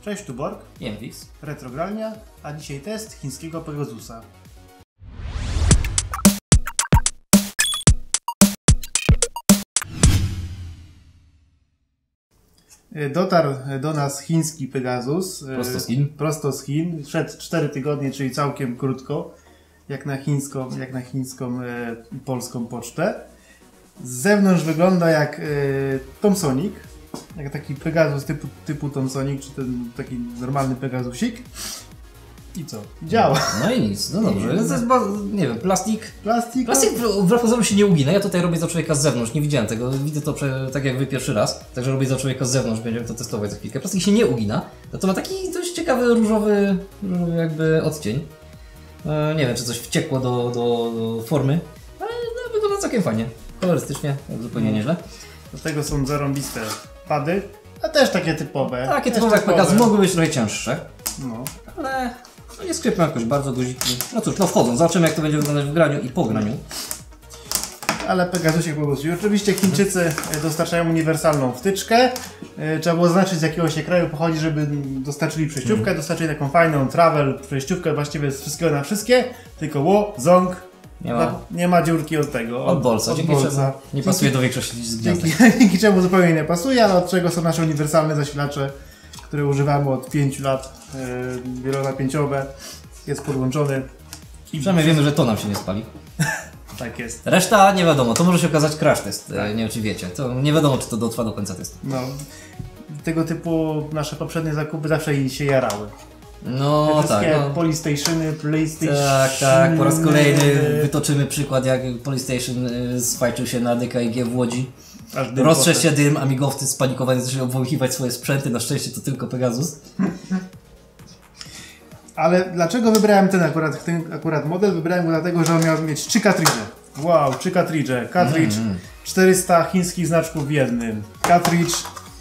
Cześć, tu Borg, Jemfix, Retrogralnia, a dzisiaj test chińskiego Pegasusa. Dotarł do nas chiński Pegasus. prosto z Chin. Prosto z Chin. Szedł 4 tygodnie, czyli całkiem krótko, jak na chińską polską pocztę. Z zewnątrz wygląda jak Thomsonik, jak taki Pegasus typu Thomsonik, czy ten taki normalny Pegasusik. I co? Działa. No i nic, no dobrze. To jest, nie wiem, plastik wbrew pozorom się nie ugina. Ja tutaj robię za człowieka z zewnątrz, nie widziałem tego. Widzę to tak jak wy pierwszy raz, także robię za człowieka z zewnątrz, będziemy to testować za chwilkę. Plastik się nie ugina, to ma taki dość ciekawy różowy jakby odcień. Nie wiem, czy coś wciekło do formy, ale no, wygląda całkiem fajnie. Kolorystycznie, zupełnie nieźle. Do tego są zarąbiste pady, a też takie typowe. Takie typowe jak Pegasus, mogły być trochę cięższe. No. Ale no nie skrypią jakoś bardzo guziki. No cóż, no wchodzą. Zobaczymy, jak to będzie wyglądać w graniu i po graniu. Ale Pegasusie po prostu. Oczywiście Chińczycy dostarczają uniwersalną wtyczkę. Trzeba było zaznaczyć, z jakiego się kraju pochodzi, żeby dostarczyli przejściówkę. Dostarczyli taką fajną travel przejściówkę, właściwie z wszystkiego na wszystkie. Tylko ząg. Nie ma dziurki od tego. Od bolca. Dzięki bolca. czemu nie pasuje do większości z gniazda. Dzięki czemu zupełnie nie pasuje, ale od czego są nasze uniwersalne zasilacze, które używamy od 5 lat. Wielonapięciowe. Jest podłączony. I przynajmniej wiemy, że to nam się nie spali. Tak jest. Reszta nie wiadomo, to może się okazać crash test, nie wiem czy wiecie. To nie wiadomo, czy to dotrwa do końca testu. No, tego typu nasze poprzednie zakupy zawsze się jarały. No tak. No. Polystationy, PlayStation. Tak, po raz kolejny wytoczymy przykład, jak Polystation spajczył się na DKIG w Łodzi. Rozszedł się dym, amigowcy spanikowani zaczęli obwąchiwać swoje sprzęty, na szczęście to tylko Pegasus. Ale dlaczego wybrałem ten akurat model? Wybrałem go dlatego, że on miał mieć 3 kartridże. Wow, 3 kartridże. Kartridż 400 chińskich znaczków w jednym. Kartridż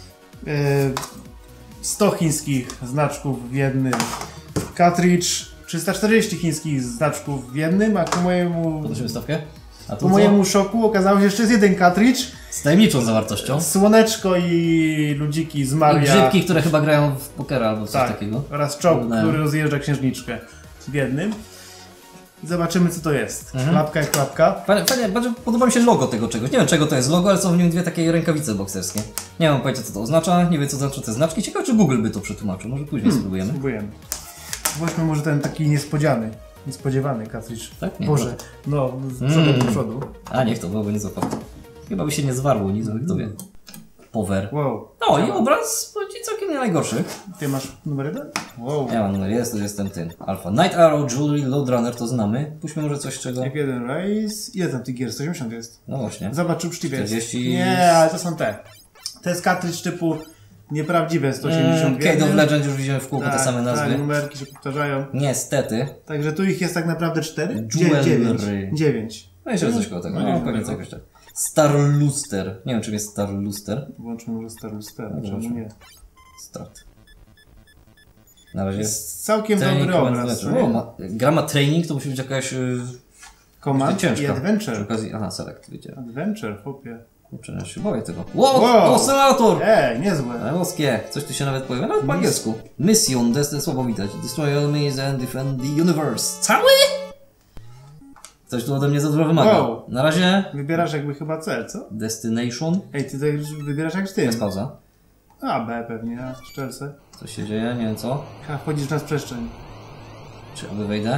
100 chińskich znaczków w jednym. Kartridż 340 chińskich znaczków w jednym, a ku mojemu... Podnosimy stawkę? A po mojemu szoku okazało się, że jeszcze jest jeden kartridż. Z tajemniczą zawartością. Słoneczko i ludziki z Maria. I grzybki, które chyba grają w pokera albo coś takiego. Oraz czołg, który rozjeżdża księżniczkę w jednym. Zobaczymy, co to jest. Klapka jak klapka. Fajnie, bardzo podoba mi się logo tego czegoś. Nie wiem, czego to jest logo, ale są w nim dwie takie rękawice bokserskie. Nie mam pojęcia, co to oznacza. Nie wiem, co znaczą te znaczki. Ciekawe, czy Google by to przetłumaczył. Może później spróbujemy. Weźmy może ten taki niespodziewany kartridż. Tak? Nie, Boże, no, do przodu. A niech to byłoby niezłe. Chyba by się nie zwarło, nic, kto wie. Power. Wow. No i obraz będzie całkiem nie najgorszy. Ty masz numer 1? Wow. Ja mam numer 1, to jestem ten. Alpha. Night Arrow, Jewelry, Loadrunner to znamy. Puśćmy może coś czego. F1 Race. Ile tam tych gier? 180 jest. No właśnie. Zobacz, czy uczciwie jest. 40... Nie, ale to są te. To jest kartridż typu nieprawdziwe 180 gier. Cade of Legend już widziałem w kółku te same nazwy. Tak, numerki się powtarzają. Niestety. Także tu ich jest tak naprawdę 4? Jewelry. 9. No jeszcze coś koło tego. No, pewnie co jakoś tak. Star Luster. Nie wiem, czym jest Star Luster. Włączmy może Star Luster. Czemu nie? Start. Na razie jest całkiem dobry obraz. Gra ma training, to musi być jakaś... Command i Adventure. Przy okazji... Aha, Select, wiecie. Adventure, chłopie. Kurczę, ja się boję tego. Wow! Oscylator! Niezłe. Ale boskie. Coś tu się nawet pojawia, nawet po angielsku. Mission, słabo widać. Destroy enemies and defend the universe. Cały? Coś tu ode mnie za dużo wymaga. Wow. Na razie... Wybierasz jakby chyba cel, co? Destination. Ej, ty tak wybierasz jak ty. Jest pauza. A, B pewnie, a szczerce. Coś się dzieje, nie wiem co. Wchodzisz na przestrzeń. Czy aby wejdę?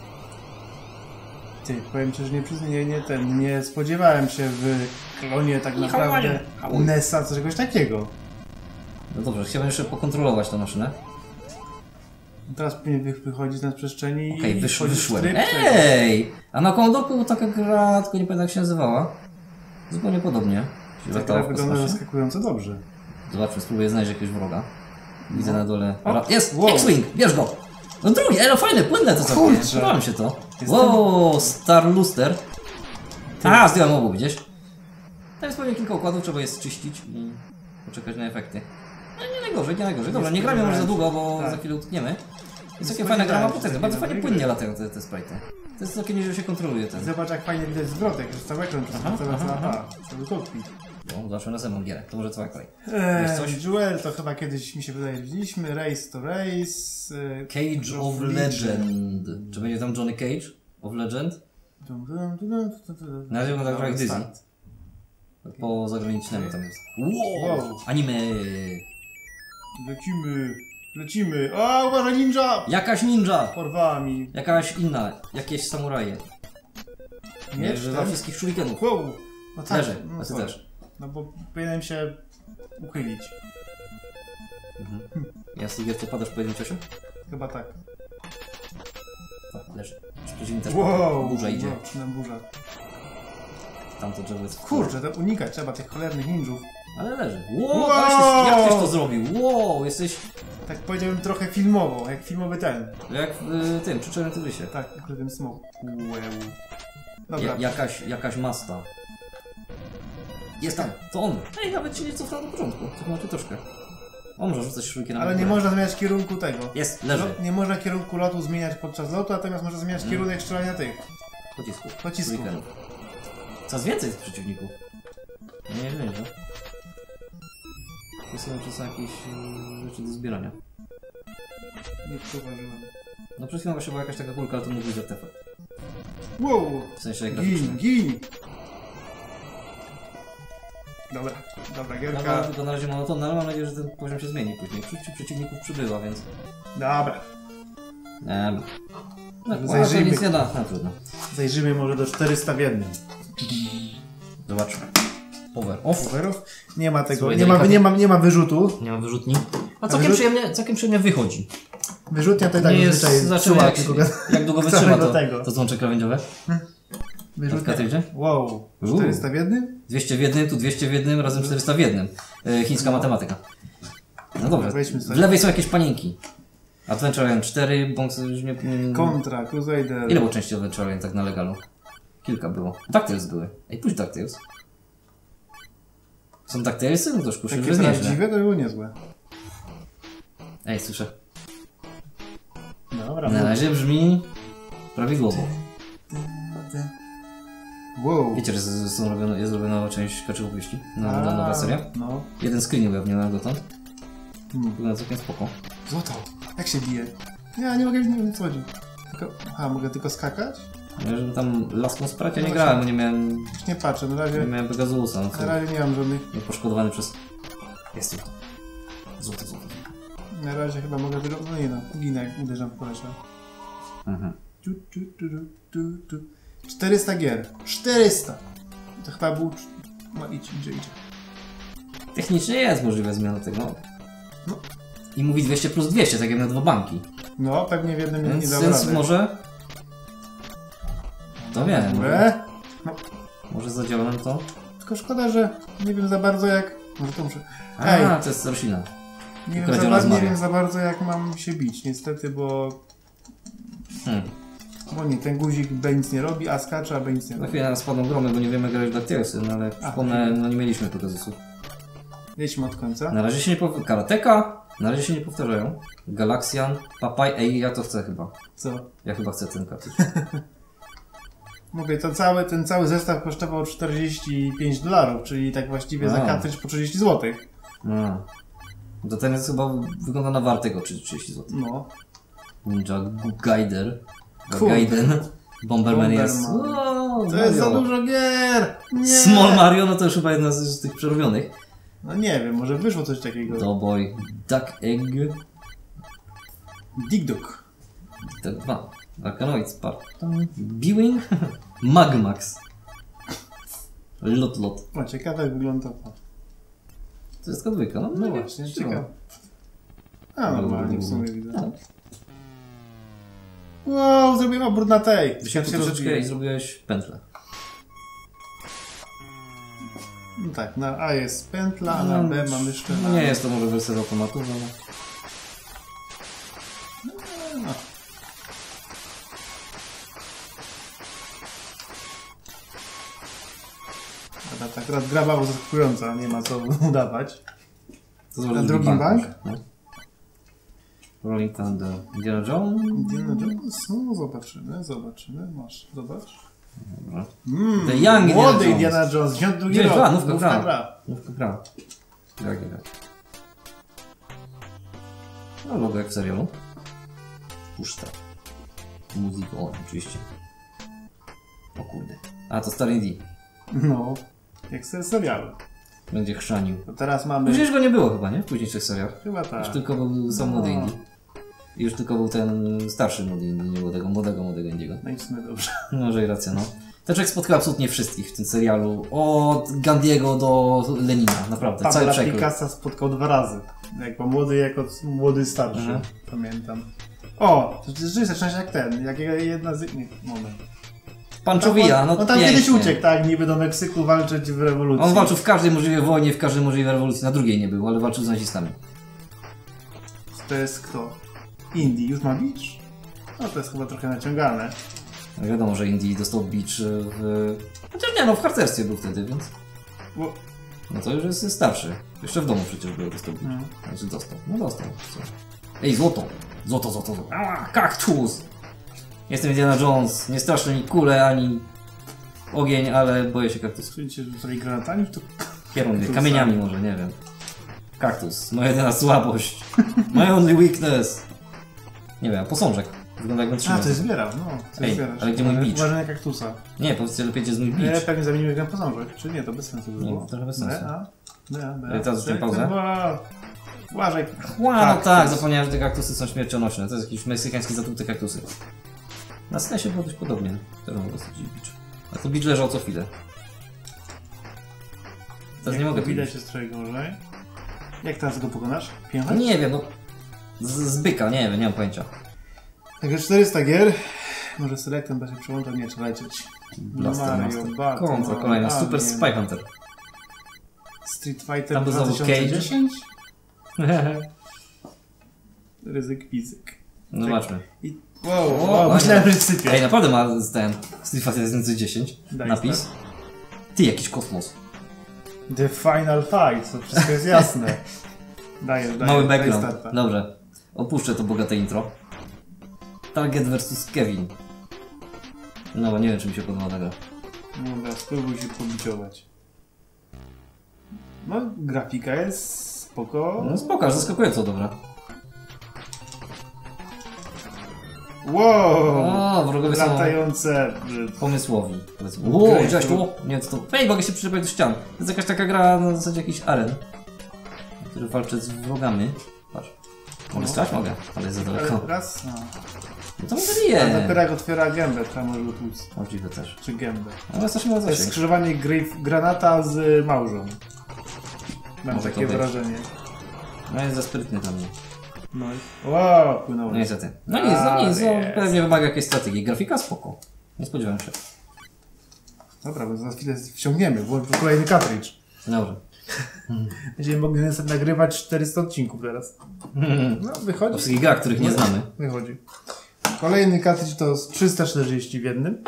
Ty, powiem ci, że nie spodziewałem się w klonie tak naprawdę NES-a, czegoś takiego. No dobrze, chciałbym jeszcze pokontrolować tę maszynę. Teraz powinien wychodzić na przestrzeni i wyszłem. Ej! A na Commodore była taka gra, tylko nie pamiętam jak się nazywała. Zupełnie podobnie. Ta gra wygląda zaskakująco dobrze. Zobaczmy, spróbuję znaleźć jakiegoś wroga. Widzę na dole. Jest! Wow. X-Wing! Bierz go! No drugi, ale fajne, płynne to całkiem. Podoba mi się to. Wow, Star Luster. A, zdjąłem obu, widzisz? Tam jest pewnie kilka układów, trzeba je czyścić i poczekać na efekty. No nie najgorzej. Dobra, nie gramy może za długo, bo za chwilę utkniemy. Jest całkiem fajna gra, ma potencjał. Bardzo fajnie płynnie latają te sprite'y. To jest całkiem nieźle się kontroluje ten. Zobacz jak fajnie widać zwrotek, że cały ekran, cały kokpit. No, zobaczmy następną gierę. To może twoja kolej. Jest coś? Duel to chyba kiedyś mi się wydaje widzieliśmy. Race to Race. Cage of Legend. Czy będzie tam Johnny Cage of Legend? Na razie wygląda jak Disney. Po zagranicznemu tam jest. Wow! Anime! Lecimy. A, uważaj, ninja! Jakaś ninja! Porwała mi. Jakaś inna. Jakieś samuraje. Miecz Dla wszystkich shurikenów. Wow! No tak, Leży, no a ty sorry. też. No bo powinienem się uchylić. Ja z tych gier co padasz po jednym ciosie? Chyba tak. Tak, leży. Przeciwnik też burza idzie. Nam burza. Tamto drzewo jest... Kurczę, to unikać trzeba tych cholernych ninjów. Ale leży. Wow! Jak ktoś to zrobił? Wow! Jesteś... Tak powiedziałbym trochę filmowo, jak filmowy ten. Jak w tym, przy Czarnym Tygrysie. Tak, w tym smoku. Dobra. Jakaś masta. Jest tam, to on. Ej, nawet się nie cofnął do początku. Cofnął cię troszkę. On może rzucać szurikiem na Ale nie można zmieniać kierunku tego. Jest, leży. Nie można kierunku lotu zmieniać podczas lotu, natomiast można zmieniać kierunek strzelania tych. Pocisków. Coraz więcej jest przeciwników. Nie wiem, że... To są jakieś rzeczy do zbierania. Nie zauważyłem. No przed chwilą właśnie była jakaś taka kulka, ale to mógł być artefakt. Wow! W sensie graficznym. Gin! Dobra, gierka. To na razie monotonne, ale mam nadzieję, że ten poziom się zmieni później. Przeciwników przybywa, więc... Dobra. Zajrzyjmy. Nic nie da, no trudno. Zajrzyjmy może do 400 w jednym. Zobaczmy. Powerów? Nie ma tego, Słuchaj, nie ma wyrzutu. Nie ma wyrzutni. A całkiem przyjemnie wychodzi. Wyrzutnia to i tak nie jest czuła, jak długo wytrzyma to złącze krawędziowe? Wyrzutnia. Wow. 400 w jednym? 200 w jednym, tu 200 w jednym, razem 400 w jednym. Chińska matematyka. No dobrze. W lewej są jakieś panienki. Adventure Island 4, bądź już nie... Contra, Crusader. Ile było części Adventure Island tak na legalu? Kilka było. DuckTales były. Ej, pójdź DuckTales. Są DuckTalesy? No to szkuszy, że jest nieźle. Prawdziwe to było niezłe. Ej, słyszę. Dobra. Na razie brzmi prawidłowo. Wow. Wiecie, że jest zrobiona część Kaczy Opowieści? Nowa seria? No. Jeden screen ujawniłem dotąd. Wygląda całkiem spoko. Złoto. Jak się bije? Ja nie mogę, nie wiem co chodzi. Mogę tylko skakać? Ja, żeby tam laską sprać, ja nie grałem, bo nie miałem... Już nie patrzę, na razie... Nie miałem Pegasusa. No, na razie nie mam żadnych... Nie poszkodowany przez... Jest tu. Złoto. Na razie chyba mogę tylko... No nie no, ginę jak uderzam w kolesia. 400 gier. 400! To chyba był... No idzie. Technicznie jest możliwe zmiana tego. No. I mówi 200 plus 200, tak jak na 2 banki. No, pewnie w jednym nie dał Więc rady. może... To wiem. No. Może zadziała nam to? Tylko szkoda, że nie wiem za bardzo jak... Może to muszę... To jest roślina. Nie wiem za bardzo jak mam się bić, niestety, bo... Bo nie, ten guzik B nic nie robi, a skacze, a B nic nie robi. Na chwilę nas spadną gromy, bo nie wiemy grać w DuckTalesy, no ale przypomnę, no nie mieliśmy Pegasusów. Jedźmy od końca. Na razie się nie powtarzają. Karateka! Na razie się nie powtarzają. Galaxian, Papaj, ja to chcę chyba. Co? Ja chyba chcę ten kartycz. Mówię, ten cały zestaw kosztował $45, czyli tak właściwie za kartridż po 30 zł. To ten jest chyba wygląda na wartego 30 zł. No. Ninja Gaiden. Bomberman jest. To jest za dużo gier! Nie. Small Mario, no to już chyba jedna z tych przerobionych. No nie wiem, może wyszło coś takiego. Doughboy, Duck Egg. Dig Dug. Duck 2. Arkanoid Spartan. Biwing. Magmax. Lot. O, ciekawe jak wygląda to. To jest kodwyka, no? No właśnie, ciekawe. A, normalnie w sumie widzę. Tak. Wow, zrobiłem obrót na tej. Wysiadł troszeczkę i zrobiłeś pętlę. No tak, na A jest pętla, a na B mamy jeszcze... No nie jest to może wersja z automatu, ale... No. Ta gra bardzo zaskakująca, nie ma co udawać. Na drugim bank? No. Rolling Thunder. Indiana Jones? Indiana Jones? No zobaczymy. Masz, zobacz. The Young młody Indiana Indiana Jones, 92 Gdzieś rok. nówka gra. Tak. No logo jak w serialu. Puszcza. Muzyka, oczywiście. O kurde. A to Star Indie. No, jak z serialu. Będzie chrzanił. To teraz mamy... Przecież go nie było chyba, nie? W późniejszych serialach. Chyba tak. Już tylko był sam młody Indie. I już tylko był ten starszy młody Indie, nie było tego młodego Indiego. No i w sumie dobrze. Może i racja, no. Ten człowiek spotkał absolutnie wszystkich w tym serialu. Od Gandiego do Lenina, naprawdę. Cały Pabla przekrój. Picassa spotkał 2 razy. Jako młody, jako młody starszy. Pamiętam. O, to jest część jak ten, jak jedna z innych moment. Panczowija, no on tam pięknie. kiedyś uciekł, tak, niby do Meksyku walczyć w rewolucji. On walczył w każdej możliwej wojnie, w każdej możliwej rewolucji. Na drugiej nie był, ale walczył z nazistami. To jest kto? Indie, już ma beach? No to jest chyba trochę naciągane. No wiadomo, że Indii dostał beach w... Chociaż nie, no w harcerstwie był wtedy, więc... Bo... No to już jest starszy. Jeszcze w domu przecież był, dostał beach. Znaczy dostał. No dostał. Co? Ej, złoto! Złoto. Ała, kaktus! Jestem Indiana Jones. Nie straszne mi kule, ani ogień, ale boję się kaktusu. Słuchajcie, że tutaj granatami to... Kierunek, kamieniami może, nie wiem. Kaktus. Moja jedyna słabość. My only weakness. Nie wiem, posążek. Wygląda jakbym trzymał. A, to jest zbierał, no. Ej, ale gdzie mój beach? Uważaj na kaktusa. Nie, powiedzcie lepiej, gdzie jest mój beach. Pewnie zamienimy go na posążek, czy nie? To bez sensu by Nie, było. trochę bez sensu. B. Teraz już pauzę. Uważaj. No tak, zapomniałem, że te kaktusy są śmiercionośne. To jest jakiś meksykański zatrute kaktusy. Na SNESie było dość podobnie. Teraz mogę stwierdzić beach. A to beach leżał co chwilę. Teraz nie mogę Widać jest trochę gorzej. Jak teraz go pokonasz? Pięknie? Nie wiem, no. Z byka, nie wiem, nie mam pojęcia. Także 400 gier. Może Selectem da się przyłączać, nie trzeba lecieć. Blaster Master. Kontra kolejna, Super Spy Hunter. Street Fighter Tam był znowu 2010? Ryzyk fizyk. No zobaczmy. Wow, myślałem, że sypie. Ej, naprawdę ma ten Street Fighter 2010 napis. Ty, jakiś kosmos. The Final Fight, to wszystko jest jasne. Daję. Mały background. Dobrze. Opuszczę to bogate intro. Target vs Kevin. No, nie wiem, czy mi się podoba ta gra. Dobra, spróbuj się pobiciować. No, grafika jest spoko. No spoko, zaskakująco dobra. Wow! O, wrogowie są latające. pomysłowi. Wow, widziałeś tu? Nie, co to? Ej, mogę się przyczepiać do ścian. To jest jakaś taka gra na zasadzie jakiś aren, który walczy z wrogami. Patrz. Mogę strzelać? Mogę, ale jest za daleko. Raz, no. No to mnie A zabije. dopiero jak otwiera gębę, trzeba może go tłuc. Możliwe też. Czy gębę. Ale strasznie ma To jest zasięg. skrzyżowanie granata z małżą. Mam Może takie to być. wrażenie. No jest za sprytny dla mnie. No i... Wow, płynąło. No niestety. No nic, pewnie wymaga jakiejś strategii. Grafika spoko. Nie spodziewałem się. Dobra, bo za chwilę wciągniemy, włączmy kolejny cartridge. Dobra. Będziemy mogli nagrywać 400 odcinków teraz. No, O wychodzi. wszystkich grach, których nie znamy. Wychodzi. Kolejny cartridge to z 340 w jednym.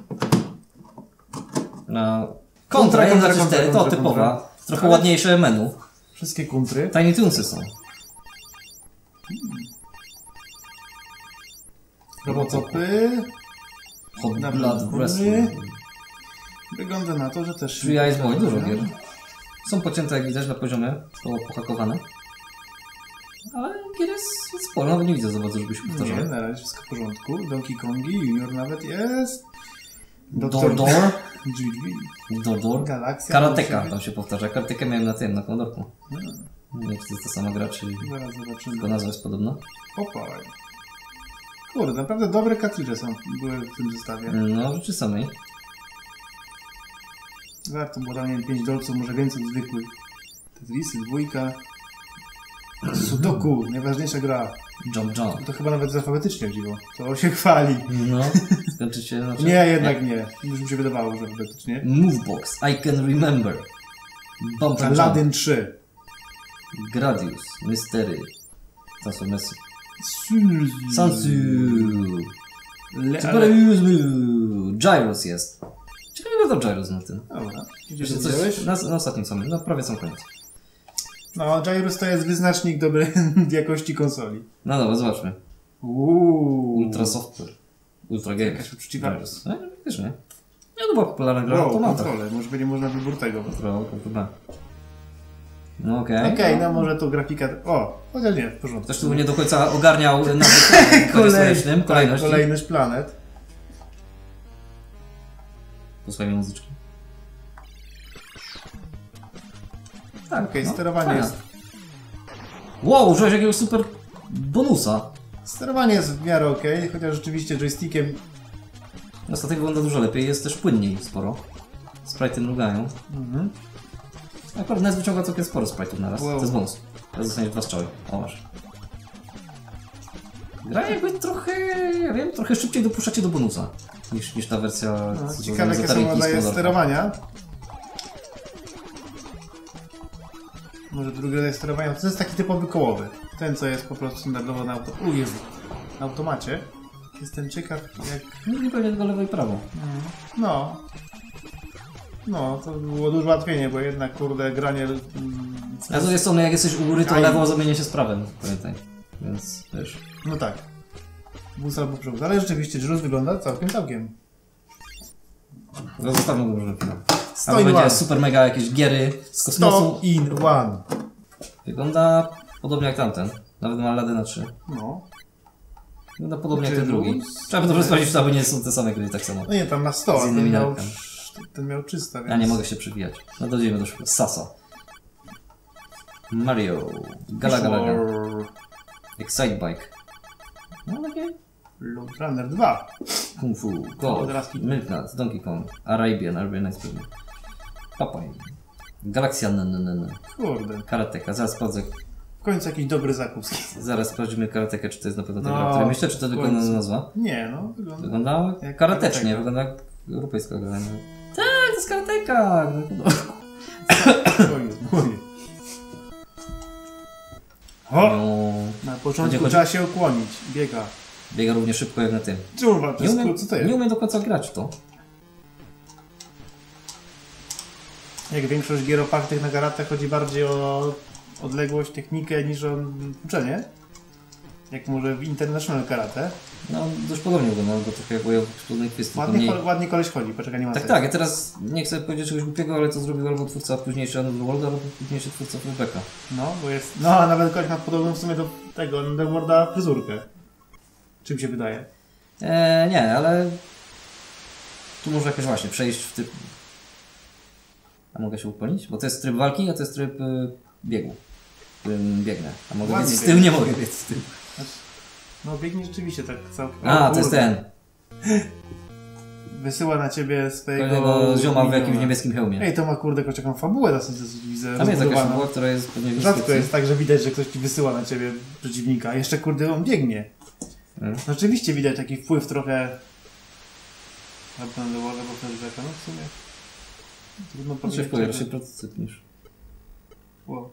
No. Kontra 1.4 to kontra. typowa. Trochę ładniejsze menu. Wszystkie kuntry. Tiny Toonsy są. Robocopy. Hot Na Blood pewno. Wrestling. Wygląda na to, że też... Three Eyes Boy, dużo gier. Są pocięte jak widać na poziomie, są pohakowane. Ale gier jest sporo, nawet nie widzę za bardzo, żeby się Nie, powtarzały. na razie wszystko w porządku. Donkey Kongi Junior nawet jest. Dor. GG. Galaxia. Karateka tam się powtarza. Karatekę miałem na tym, na komodorku. Nie wiem, czy to jest ta sama gra, czy Zaraz zobaczymy. tylko nazwa jest podobna. Opaj. Kurde, naprawdę dobre cartridge były w tym zestawie. No, rzeczy samej. Warto było tam, nie wiem, 5 dolców, może więcej od zwykłych. Tetrisy, dwójka. Sudoku, najważniejsza gra. Jump. To chyba nawet alfabetycznie chodziło. To się chwali. No, skończycie na Nie, jednak nie. Już mi się wydawało, że alfabetycznie. Movebox, I can remember. Bump and Jump. Aladdin 3. Gradius, Mystery. Transformersy. Sansu. Gyros jest. Ciekawe, to Gyros na tym. Dobra. Gdzie Wiesz, się coś, wziąłeś? na ostatnim samym, no prawie sam koniec. No, Gyrus to jest wyznacznik dobrej jakości konsoli. No dobra, zobaczmy. Ultra Software. Ultra Games. Jakaś uczciwa. Gyros. No, wiesz, nie? Nie, to była popularna gra. Wow, to ma kontrolę. Może będzie można wybór tego. No okej. Okej, no może tu grafika... O, chociaż nie, w porządku. Też tu nie do końca ogarniał kolejność. Kolejność planet. Posłuchajmy muzyczki. Tak, Okej, sterowanie jest... Wow, użyłeś jakiegoś super bonusa. Sterowanie jest w miarę okej, chociaż rzeczywiście joystickiem... Statek wygląda dużo lepiej, jest też płynniej sporo. Sprite'y mrugają. Akurat NES wyciąga całkiem sporo sprite'ów naraz. Wow. To jest bonus. Teraz dostaniesz 2 strzały. O, masz. Gra jakby trochę, ja wiem, trochę szybciej dopuszczacie do bonusa. Niż ta wersja... No, ciekawe jakie są rodzaje sterowania. Może drugi rodzaj sterowania, to jest taki typowy kołowy. Ten co jest po prostu standardowo na automacie. Jestem ciekaw jak... Nie pewnie tylko lewo i prawo. No. No, to było dużo łatwiej, bo jednak kurde granie... A z drugiej strony jak jesteś u góry, to lewo zamienia się z prawem, pamiętaj. Więc wiesz... No tak. Bus albo przewóz, ale rzeczywiście Jirus wygląda całkiem. Zostawmy go może chwilę. A 100 in będzie one. super mega jakieś giery z kosmosu. 100 in one. Wygląda podobnie jak tamten. Nawet ma Aladyna 3. No. Wygląda podobnie jak ten Jirus. drugi. Trzeba by dobrze sprawdzić, czy to nie są te same gry tak samo. No nie, tam na 100, Z a innymi ten miał 300, więc... Ja nie mogę się przywijać. No dojdziemy do szybko. Sasa. Mario. Galaga. Excite Bike. No okej. Load Runner 2. Kung Fu. Golf. Milknut. Donkey Kong. Arabian Nights pewnie. Papaj. Galaxia Kurde. Karateka. Zaraz sprawdzę. W końcu jakiś dobry zakup. Zaraz sprawdzimy Karatekę, czy to jest na pewno ta No, gra, o której myślę, czy to tylko nazwa. Nie, no. Wygląda jak karatecznie, karateka. wygląda jak europejska gra. No. Tak, to jest Karateka! Spokojnie. O! No, Na początku chodzi? trzeba się ukłonić. Biega. biega równie szybko jak na tym. Czurwa, to jest co to Nie jest? umiem do końca grać w to. Jak większość gier opartych na karatach chodzi bardziej o odległość, technikę niż o uczenie. Jak może w International Karate. No, dość podobnie wygląda, bo trochę jak bojowy podobnej kwestii. Ładnie koleś chodzi, poczekaj, nie ma Tak, tego. tak, ja teraz nie chcę powiedzieć czegoś głupiego, ale to zrobił albo twórca późniejszy Underworld, albo późniejszy twórca Fullbacka. No, bo jest... No, a nawet koleś ma podobną w sumie do tego Underworlda fryzurkę. Czym się wydaje? Nie, ale tu może jakoś właśnie przejść w typ... A mogę się upomnieć? Bo to jest tryb walki, a to jest tryb biegu. W którym biegnę. A mogę Ładnie biec z tyłu? Nie mogę biec z tyłu. No, biegnie rzeczywiście tak całkiem... A, to jest ten. Wysyła na ciebie swojego... Kolejnego zioma w miniona. jakimś niebieskim hełmie. Ej, to ma kurde taką fabułę dosyć widzę. Tam jest jakaś rozbudowaną. fabuła, która jest pewnie w Rzadko instrukcji. jest tak, że widać, że ktoś ci wysyła na ciebie przeciwnika. Jeszcze kurde on biegnie. Hmm. No, rzeczywiście widać taki wpływ trochę... Underworlda, bo wtedy no w sumie... Trudno No, powiedzieć. szybko, raczej prototyp niż... Wow.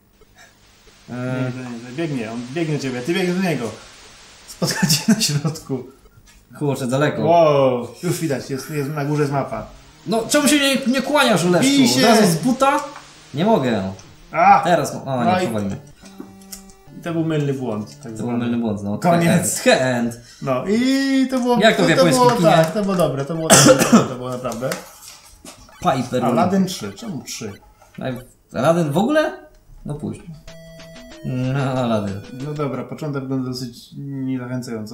Nie, biegnie, on biegnie do ciebie, ty biegniesz do niego. Spotkacie na środku. Kurczę, daleko. Wow, już widać, jest na górze jest mapa. No, czemu się nie kłaniasz, Leszczu? Bij się! Od razu z buta? Nie mogę. A! Teraz, o No nie, i- powalimy. To był mylny błąd. Tak To zwany. był mylny błąd, no. Koniec. Hand. No i to było... Jak to w japońskim było, kinie? tak, to było dobre, to było dobre, to było naprawdę. Piper. Aladdin 3, czemu 3? Aladdin w ogóle? No pójdź. No, Aladdin. No dobra, początek wygląda dosyć niezachęcająco.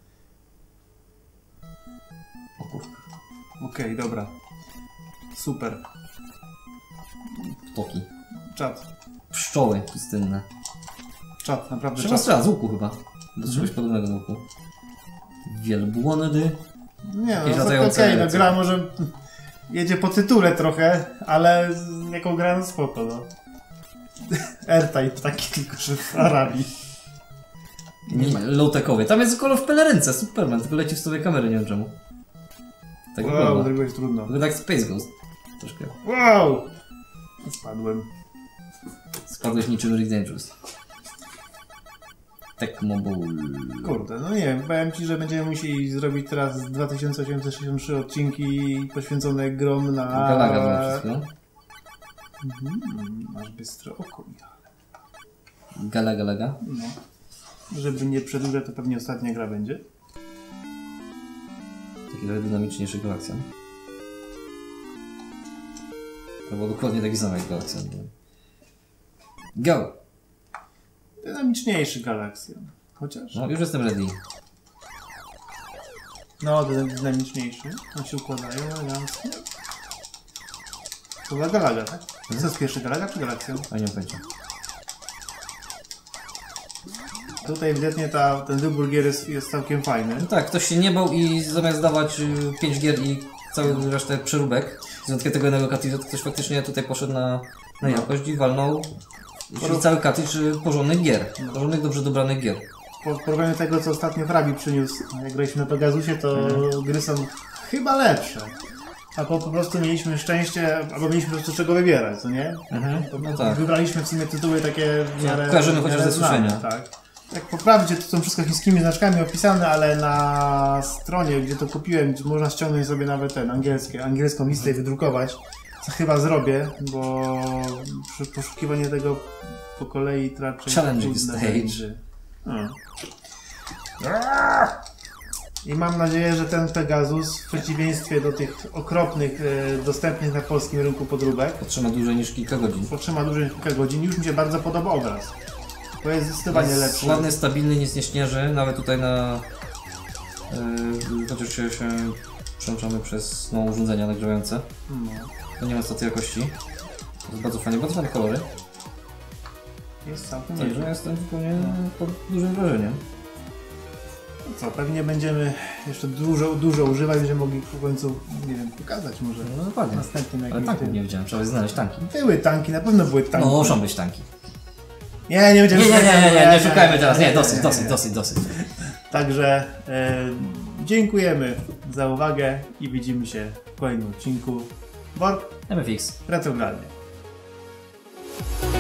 O kurwa. Okej, dobra. Super. Ptoki. Czad. Pszczoły pustynne. Czad, naprawdę Trzeba czad. strzelać z łuku chyba. Do czegoś podobnego z łuku. Wielbłądy. Nie Jakieś no, latające okej, no ręce. gra może jedzie po tytule trochę, ale jaką gra no spoko, no. Airtype taki tylko, że w Arabii. Low-techowy. Tam jest kolor w pelerynce, Superman, tylko leci w sobie kamery, nie wiem czemu. Tak Wow, wygląda. zrobiłeś trudno. Wygląda jak Space Ghost. Troszkę. Wow! Spadłem. Spadłeś niczym Rick Dangerous. Tecmo Bowl. Kurde, no nie wiem, powiem ci, że będziemy musieli zrobić teraz 2863 odcinki poświęcone grom na... Galaga było wszystko. Masz bystre oko, Michał. Galaga. No. Żeby nie przedłużać, to pewnie ostatnia gra będzie. Taki trochę dynamiczniejszy akcja. To było dokładnie taki sam jak Galaxian. Go! Dynamiczniejszy Galaxian. Chociaż? No, już jestem ready. No, dynamiczniejszy. One się układają elegancko. To była Galaga, tak? Co jest pierwszy, Galaga czy Galaxian? A nie mam pojęcia. Tutaj ewidentnie ten wybór gier jest całkiem fajny. No tak, ktoś się nie bał i zamiast dawać 5 gier i całą resztę przeróbek, z wyjątkiem tego jednego cartridge'a, to ktoś faktycznie tutaj poszedł na jakość i walnął cały cartridge porządnych gier. Porządnych, dobrze dobranych gier. Po porównaniu tego, co ostatnio Frabi przyniósł, jak graliśmy na Pegasusie, to gry są chyba lepsze. A po prostu mieliśmy szczęście, albo mieliśmy po prostu czego wybierać, co nie? No tak. Wybraliśmy w sumie tytuły takie w miarę, kojarzymy chociaż ze słyszenia. Tak. Tak po prawdzie to są wszystko chińskimi znaczkami opisane, ale na stronie, gdzie to kupiłem, gdzie można ściągnąć sobie nawet angielską listę i wydrukować, co chyba zrobię, bo poszukiwanie tego po kolei raczej Challenging stage. I mam nadzieję, że ten Pegasus w przeciwieństwie do tych okropnych, dostępnych na polskim rynku podróbek potrzyma dłużej niż kilka godzin. Już mi się bardzo podoba obraz. Bo jest zdecydowanie lepszy. Ładny, stabilny, nic nie śnieży, nawet tutaj na... chociaż się przełączamy przez urządzenia nagrzewające. To nie ma stacji jakości. To jest bardzo fajne kolory. Jest całkiem Także nieźle. jestem zupełnie pod dużym wrażeniem. No co, pewnie będziemy jeszcze dużo używać, będziemy mogli w końcu, nie wiem, pokazać może No dokładnie. następnym Ale jakimś tanków tym. nie widziałem, trzeba znaleźć tanki. Były tanki, na pewno były tanki. No muszą być tanki. Nie będziemy Nie szukajmy teraz, nie, dosyć. Także dziękujemy za uwagę i widzimy się w kolejnym odcinku. Borg, MFX. retrogralnie.